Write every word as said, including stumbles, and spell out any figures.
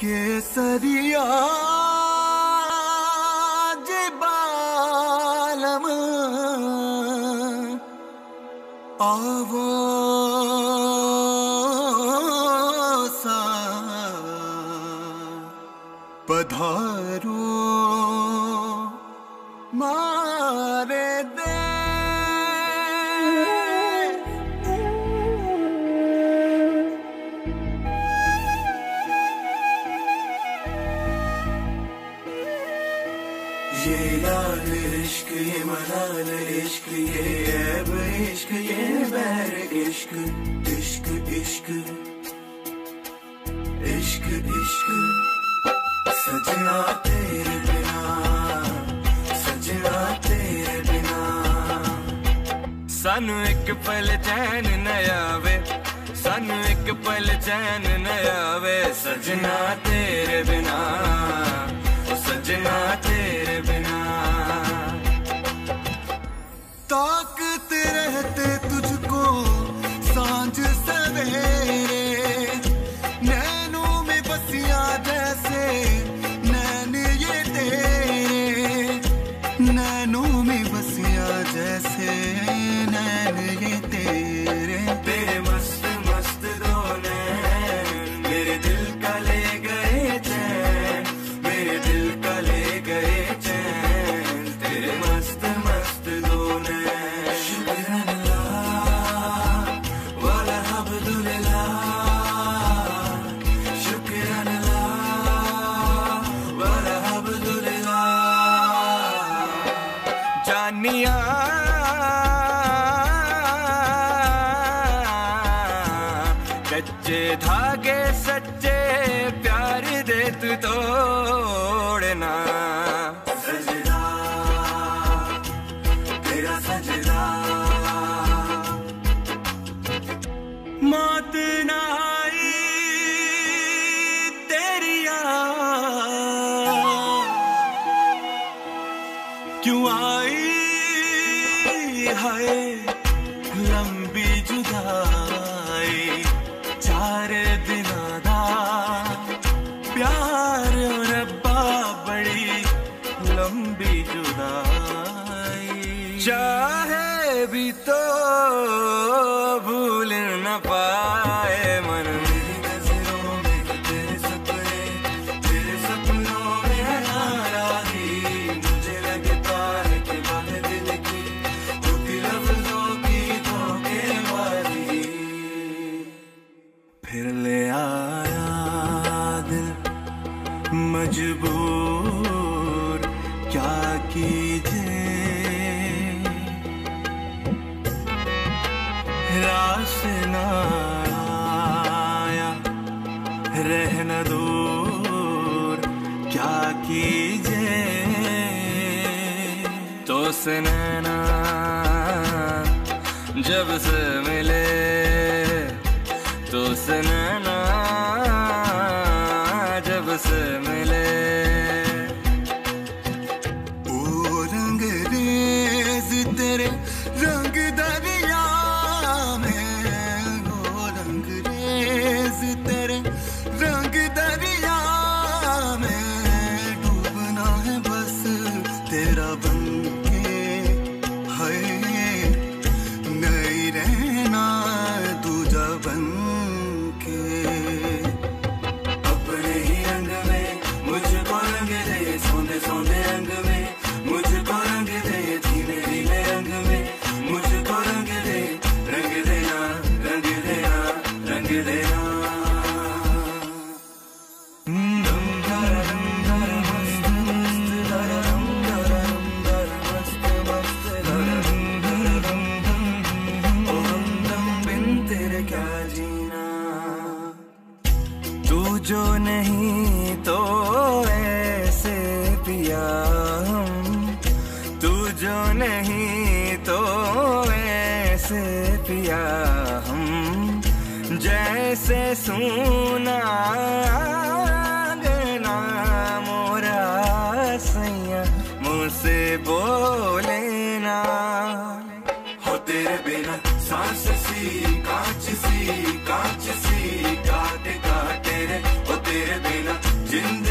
केसरिया जे बालम आवो सा पधारो मारे दे ये लाल इश्क ये मलाल इश्क ये ऐब इश्क ये बैर इश्क इश्क इश्क इश्क इश्क सजना तेरे बिना सजना तेरे बिना सानू एक पल चैन न आवे सानू एक पल चैन न आवे सजना तेरे बिना सजना तेरे बिना ताकते रहते तुझको सांझ सवेरे नैनों में बसिया जैसे नैन ये तेरे नैनों में बसिया जैसे नैन ये तेरे तेरे मस्त मस्त दो नैन मेरे दिल का ले गए चैन मेरे दिल का ले गए चैन तेरे मस्त मस्त दो नैन शुक्रानल्लाह वाला अब्दुल्लाह शुक्रानल्लाह वाला अब्दुल्लाह जानिया कच्चे धागे सच्चे प्यार दे तू तोड़ना सजदा तेरा सजदा मौत ना आई तेरी क्यों आई हाय लंबी जुदाई चार दिना दा प्यार रब्बा बड़ी लंबी जुदाई चाहे भी तो भूल न पाए मन मेरी नजरों में तेरे सपने तेरे सपनों में नाराज़ी मुझे लगता है कि बात दिल की होती लफ्ज़ों की धोखेबाजी फिर ले आया दिल मजबूर क्या कीजिए रास ना आया रहना दूर क्या कीजिए तो से नैना जब से मिले तो से नैना जब से मिले ओ रंग रेज तेरे रंग दरिया में ओ रंग रेज तेरे रंग दरिया में डूबना है बस तेरा बन के है नहीं रहना दूजा बन के अपने ही रंग में मुझको रंग दे सोंदे सोंदे रंग में मुझको रंग दे धीमे धीमे रंग में मुझको रंग दे रंग देना रंग देना रंग देना जो नहीं तो ऐसे पिया हम तू जो नहीं तो ऐसे पिया हम जैसे सुना अंगना मोरा सैया मुझसे बोले ना हो तेरे बिना सांस सी कांच सी कांच सी काटे काटे रे हो तेरे बिना जिंदगी